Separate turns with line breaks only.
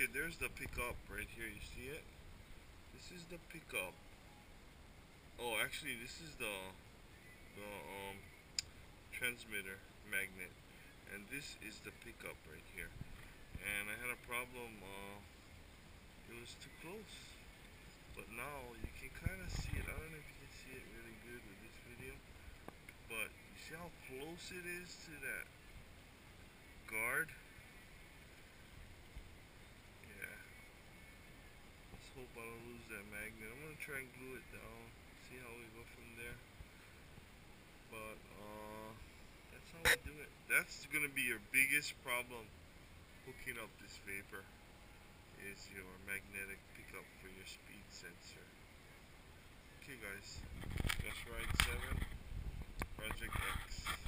Okay, there's the pickup right here. You see it? This is the pickup. Oh, actually, this is the transmitter magnet, and this is the pickup right here. And I had a problem. It was too close, but now you can kind of see it. I don't know if you can see it really good with this video, but you see how close it is to that guard? Yeah. Let's hope I don't lose that magnet. I'm gonna try and glue it down. See how we go from there. But that's how we do it. That's gonna be your biggest problem hooking up this vapor, is your magnetic pickup for your speed sensor. Okay guys, Just Ride 7, Project X.